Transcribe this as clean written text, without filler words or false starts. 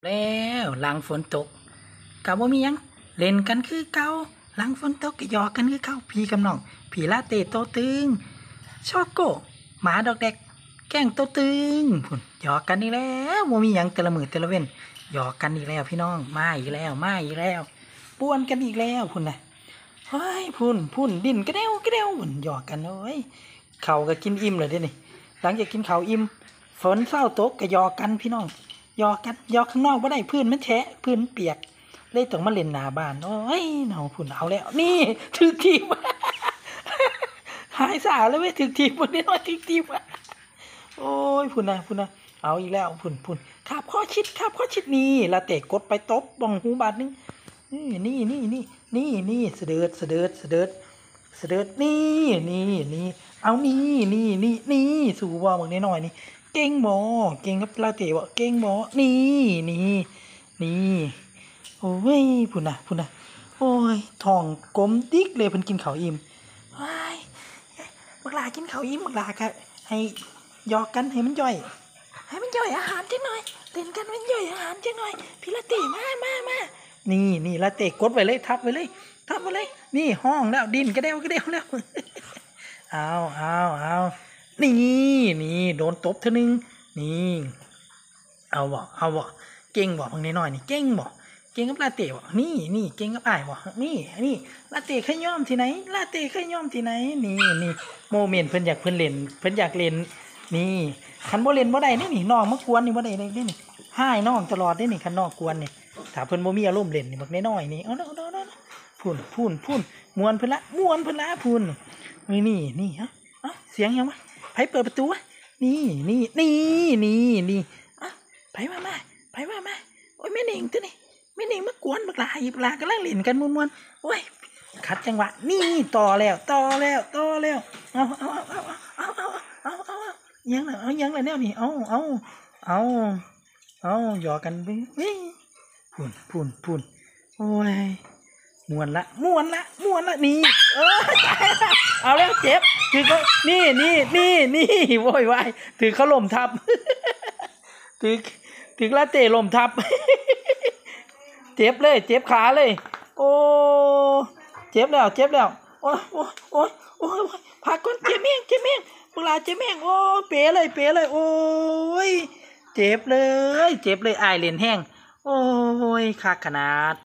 แล้วหลังฝนตกกับว่ามียังเล่นกันคือเก่าหลังฝนตกก็หยอกกันคือเก่าพี่กับน้องพี่ลาเต้โตตึงชอกโก้หมาดอกแดกแกล้งโตตึงพุ่นหยอกกันอีกแล้วว่ามียังแต่ละมือแต่ละเว้นหยอกกันอีกแล้วพี่น้องมาอีกแล้วป่วนกันอีกแล้วพุ่นนะเฮ้ยพุ่นดินกระเด้วพุ่นหยอกกันเลยเข่าก็กินอิ่มเลยเด้นี่หลังจากกินเข่าอิ่มฝนเศร้าตกก็หยอกกันพี่น้องหยอกข้างนอกไม่ได้พื้นมันแฉะพื้นเปียกเลยต้องมาเล่นหน้าบ้านโอ้ยเนาพุ่นเอาแล้วนี่ถึกทีมหายสาแล้วเว้ยถึกทีมวันนี้น้อยถึกทีมโอ้ยพุ่นนะเอาอีกแล้วพุ่นขับข้อชิดนี่ละเตะกดไปตบบ้องหูบาดนึงนี่เสด็จนี่เอานี่สู่ว่าบางนิดหน่อยนี่เก่งหมอเก่งกับลาเตะวะเก่งหมอนี่โอ้ยพุ่นนะโอ้ยท้องกลมดิ๊กเลยเพิ่นกินข้าวอิ่มว้ายบักลากินข้าวอิ่มบักลาก็ให้หยอกกันให้มันย่อยอาหารจังหน่อยเล่นกันมันย่อยอาหารจังหน่อยพี่ลาเต้มานี่ลาเต้กดไว้เลยทับไว้เลยนี่ห้องแล้วดินกระเด้วแล้วเอานี่โดนตบเท่านึงนี่เอาบ่เก่งบ่บางนิดหน่อยนี่เก่งบ่เก่งกับลาเต้บ่นี่เก่งกับอ้ายบ่นี่ลาเต้เคยยอมที่ไหนนี่โมเมนต์เพิ่นอยากเล่นนี่คันบ่เล่นบ่ได้นี่น้องมากวนนี่บ่ได้เลยนี่ให้น้องตลอดนี่คันน้องกวนนี่ถ้าเพิ่นบ่มีอารมณ์เล่นนี่บักน้อยๆนี่เอาพุ่นม่วนเพิ่นละพุ่นนี่ฮะเสียงยังวะไผเปิดประตูวะนี่ไผมาโอ้ยแม่เน่งตัวนี้แม่เน่งมากวนบักหลากำลังเล่นกันม่วนๆโอ้ยขัดจังหวะนี่ต่อแล้วเอายังละแนวนี่เอาหยอกกันไปพุ่นโอ้ยม่วนละนี่เอาแล้วเจ็บถือเขานี่โวยวายถือเขาล้มทับถือลาเต้ล้มทับเจ็บขาเลยโอ้เจ็บแล้วโอ้ยพักก่อนเจ็บเมี่ยงพวกเราเจ็บเมี่ยงโอ้เป๋เลยโอ้ยเจ็บเลยอ้ายเล่นแห้งโอ้ยคักขนาด